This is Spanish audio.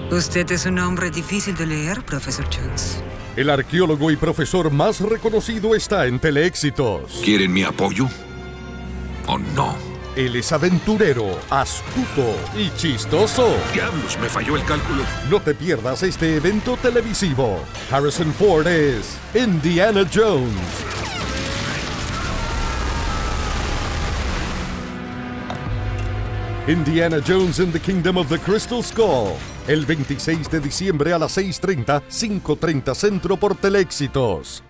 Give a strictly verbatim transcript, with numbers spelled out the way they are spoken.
Usted es un hombre difícil de leer, profesor Jones. El arqueólogo y profesor más reconocido está en Teleéxitos. ¿Quieren mi apoyo o no? Él es aventurero, astuto y chistoso. ¡Diablos! Me falló el cálculo. No te pierdas este evento televisivo. Harrison Ford es Indiana Jones. Indiana Jones and the Kingdom of the Crystal Skull. El veintiséis de diciembre a las seis y treinta, cinco y treinta Centro por Teleéxitos.